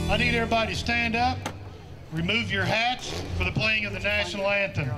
I need everybody to stand up, remove your hats for the playing of the national anthem.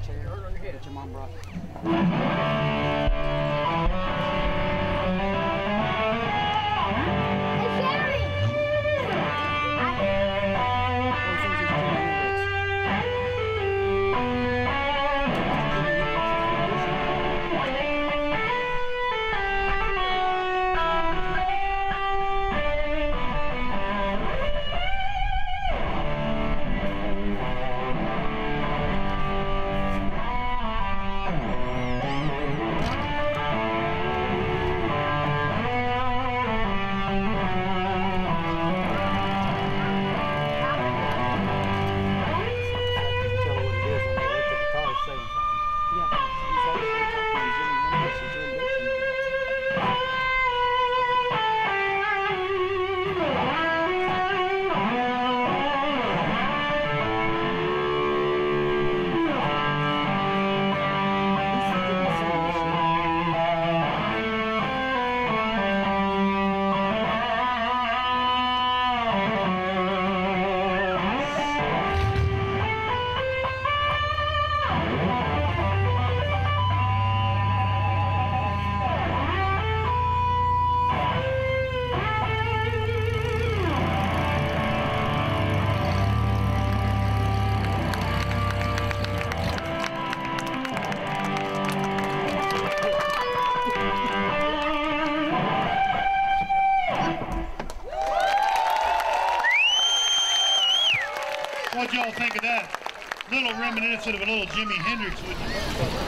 What y'all think of that? Little reminiscent of a little Jimi Hendrix with you.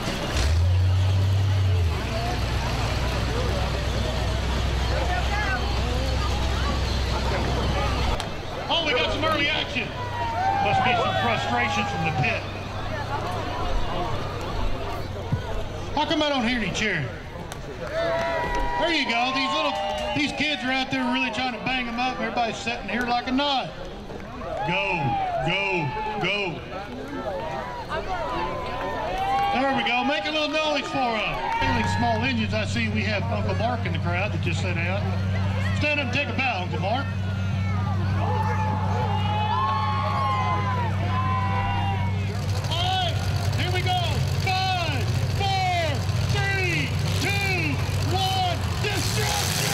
Oh, we got some early action. Must be some frustration from the pit. How come I don't hear any cheering? There you go. These kids are out there really trying to bang them up. Everybody's sitting here like a knot. Go, go, go. There we go. Make a little noise for them. Failing small engines, I see we have Uncle Mark in the crowd that just sat down. Stand up and take a bow, Uncle Mark. All right, here we go. 5, 4, 3, 2, 1, destruction!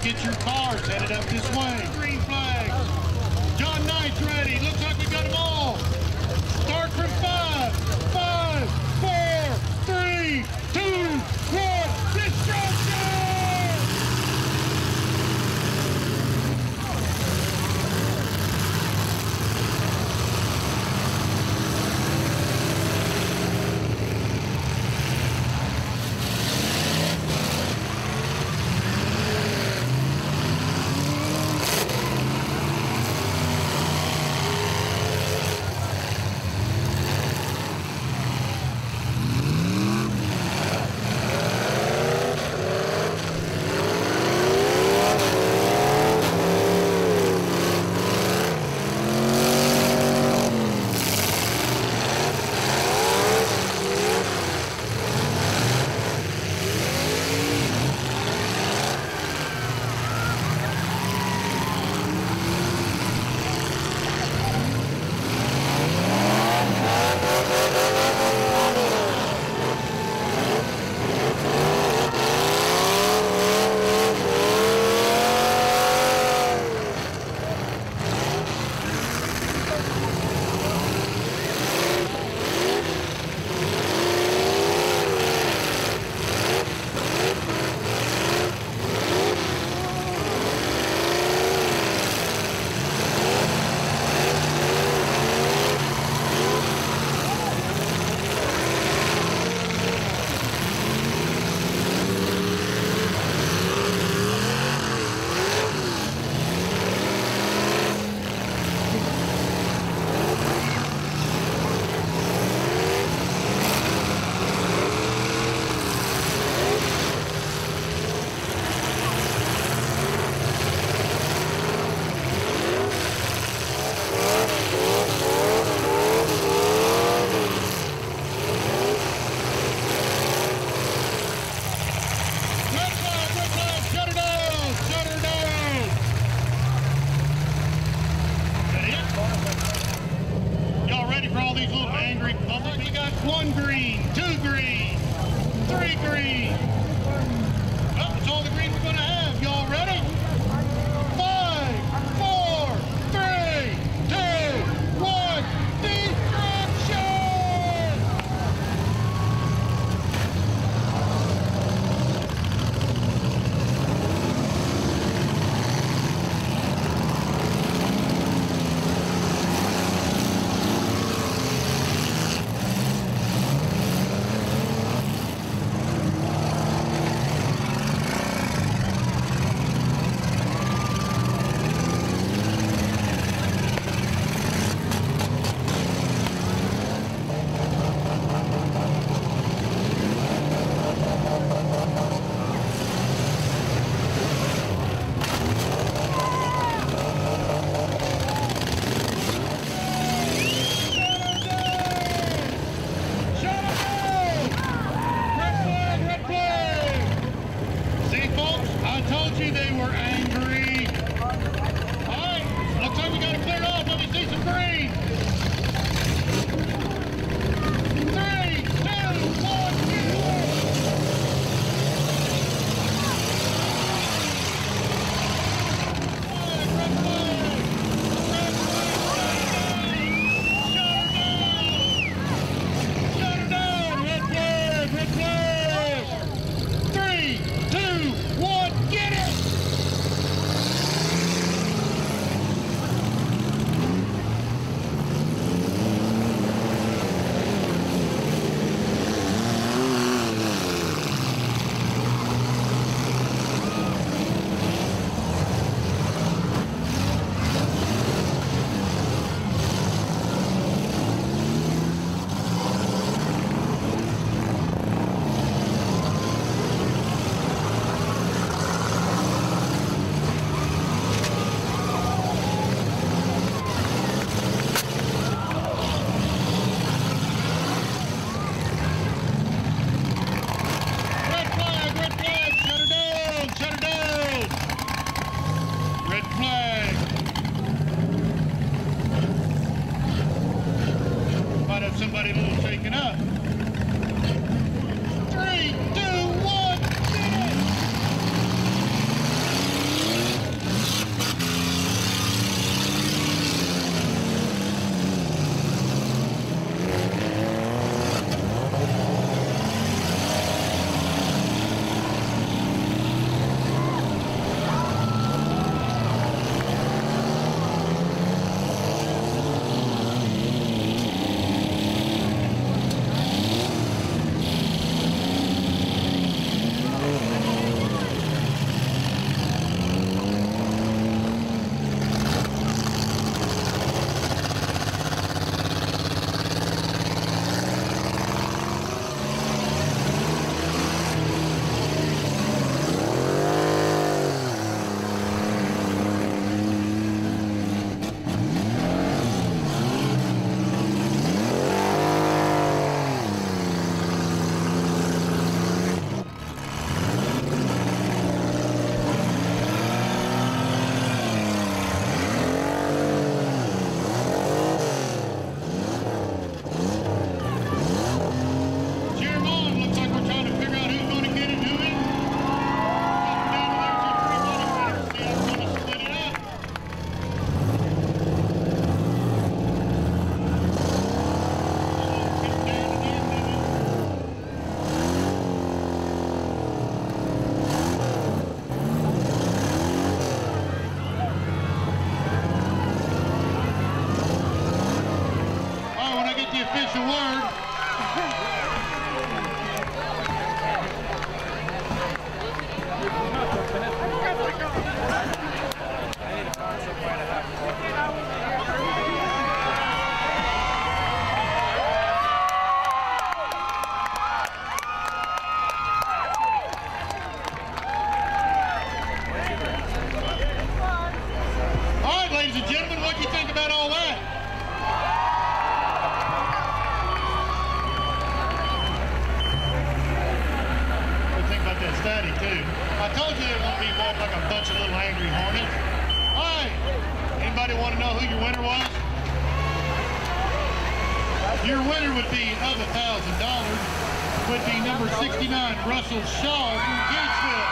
get your cars headed up this way. Green flags. John Knight's ready. Looks like we got them all. Start from 5, 5, 4, 3, 2, 1. Destruction! One green, 2 green, 3 green. Well, that's all the green we're going to have. Y'all ready? 5, 4, 3, 2, 1. Destruction! a word. All right, ladies and gentlemen, what do you think about all that? What do you think about that static, too? I told you there was going to be like a bunch of little angry hornets. All right, anybody want to know who your winner was? Your winner would be of $1,000, would be number 69, Russell Shaw from Gatesville.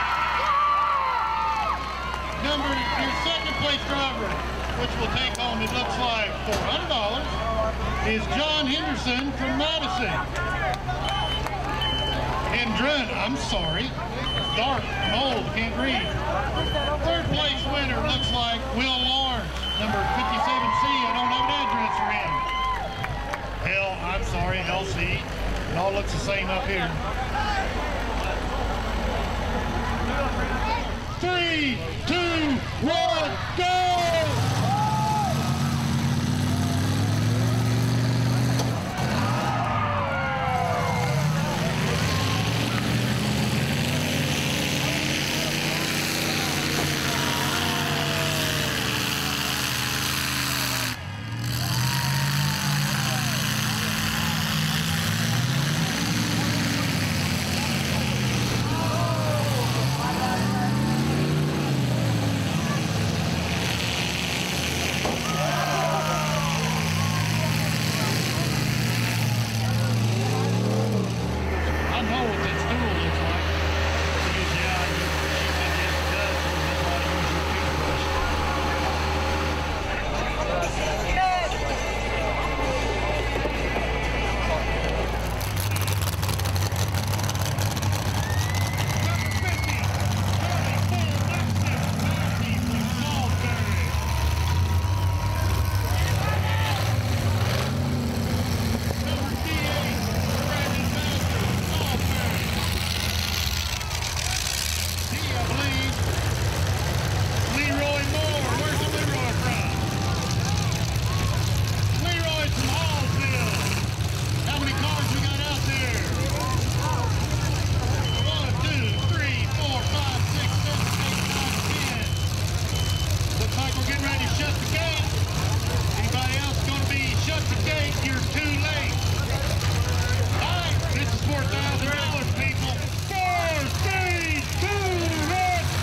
Your second place driver, which will take home, it looks like, $400, is John Henderson from Madison. I'm sorry, dark, mold, can't read. Third place winner looks like Will Lawrence, number 57C. I don't know what address you're in. Hell, I'm sorry, LC. It all looks the same up here. 3, 2, 1, go! $4,000, people. 4, 3, 2, 1.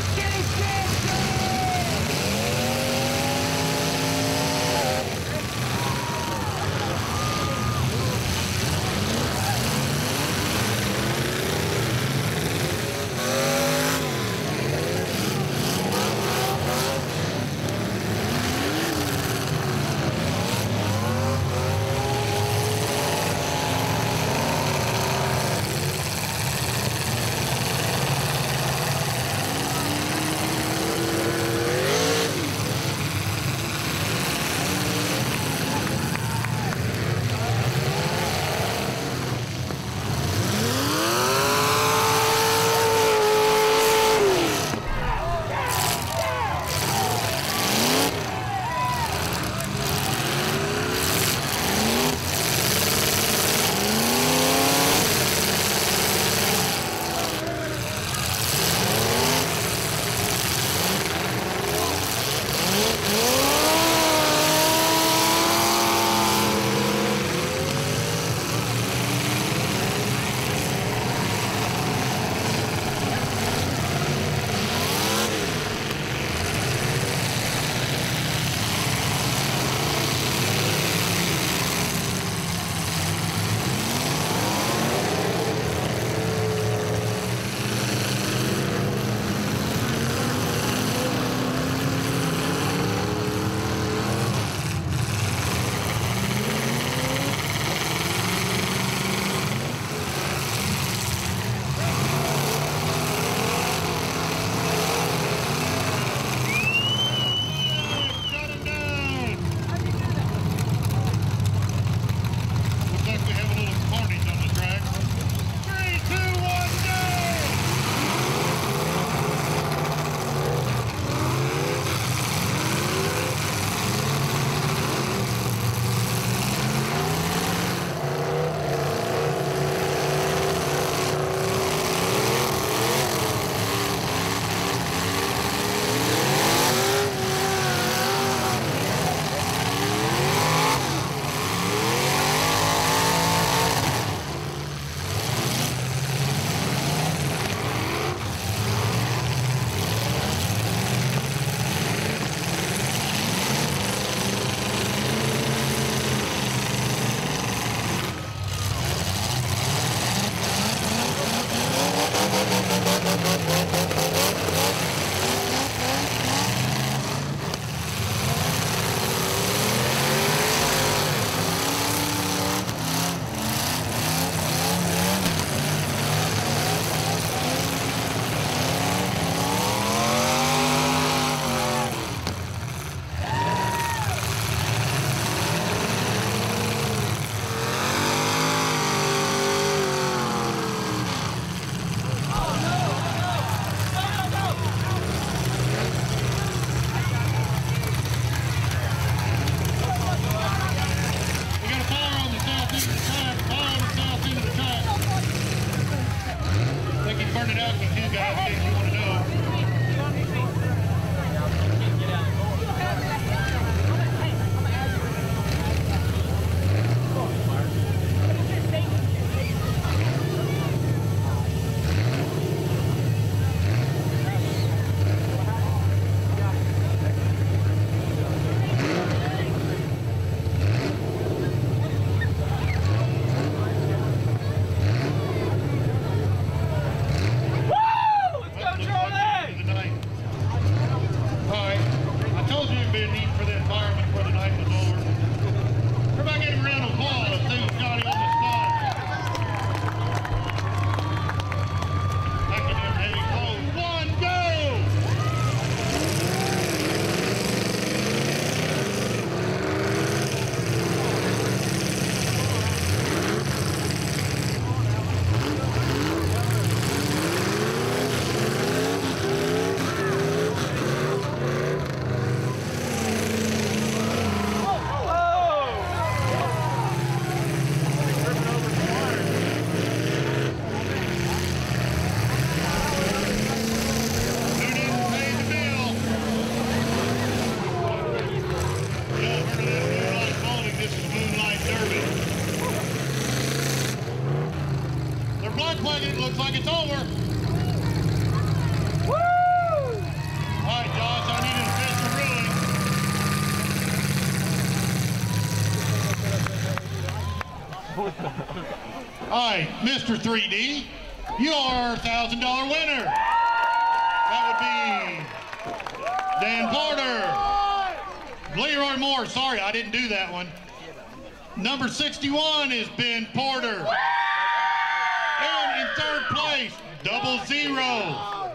All right, Mr. 3D, you are our $1,000 winner. That would be Dan Porter. Leroy Moore, sorry, I didn't do that one. Number 61 is Ben Porter. And in third place, 00.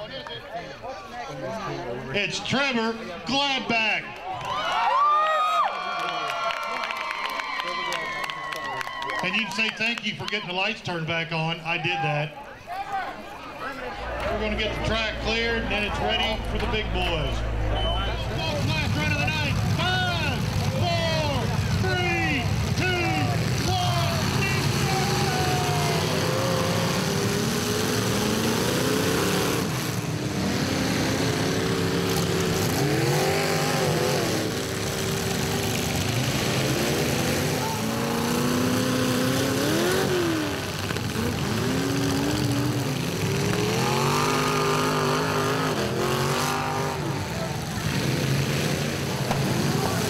It's Trevor Gladback. And you can say thank you for getting the lights turned back on. I did that. We're going to get the track cleared, and then it's ready for the big boys. Last run of the night. 5, 4, 3, 2, 1.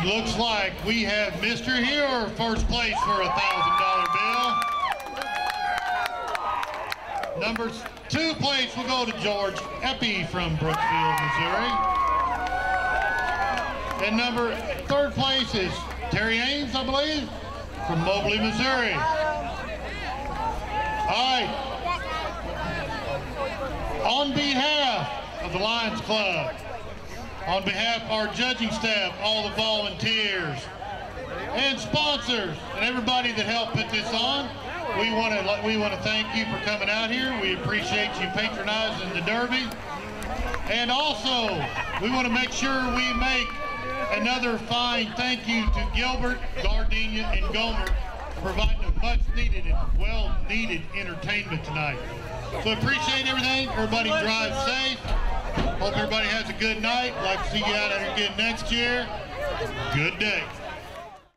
Looks like we have Mr. Here first place for a $1,000 bill. Number 2 place will go to George Eppy from Brookfield, Missouri. And number 3rd place is Terry Ames, I believe, from Mobley, Missouri. All right. On behalf of the Lions Club, on behalf of our judging staff, all the volunteers, and sponsors, and everybody that helped put this on, we want to thank you for coming out here. We appreciate you patronizing the Derby. And also, we want to make sure we make another fine thank you to Gilbert, Gardenia, and Gomer for providing a much-needed and well-needed entertainment tonight. So appreciate everything. Everybody drive safe. Hope everybody has a good night. Like to see you out here again next year. Good day.